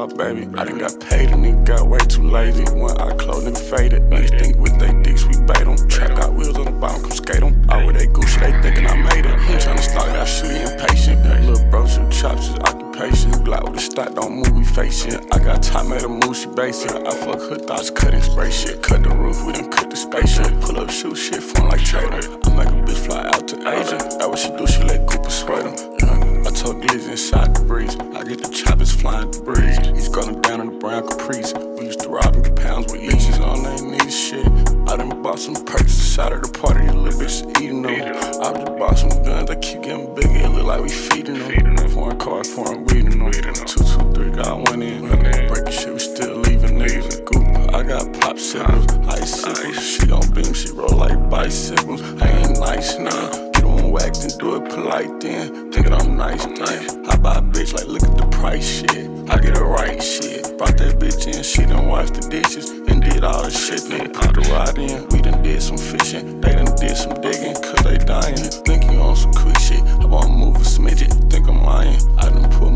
my baby. I done got paid, a nigga got way too lazy. One eye closed, nigga faded. Niggas think with they dicks, we bait them. Trap got wheels on the bottom, come skate them. All with they Gucci, they thinking I made it. I'm tryna start, got shooty impatient. Little bro, shoot chops, his occupation. Glock with the stock, don't move, we face it. I got time, made a move, she basic. I fuck her thoughts, cutting spray shit. Cut the roof, we done cut the spaceship. Pull up, shoot shit, fun like trader. I make a bitch fly out to Asia. That what she do, she let Cooper sweat him. I told Glizzy inside the breeze. I get the choppers flying the breeze. He's going down in the brown Caprice. We used to rob him pounds with leeches on they knees, shit. I done bought some perks inside of the party, a little bitch eating them. I just bought some guns, they keep getting bigger, it look like we feeding them. Foreign cars, foreign weed in them. 223 got one in. Breaking shit, we still leaving niggas in goop. I got popsicles, icicles. She gon' beam, she roll like bicycles. I ain't nice now. Wax and do it polite then. Thinking I'm nice then. I buy a bitch like look at the price shit. I get it right shit. Brought that bitch in, she done washed the dishes and did all the shit. Then put the rod in. We done did some fishing. They done did some digging cause they dying. Think you on some quick shit. I wanna move a smidget. Think I'm lying. I done put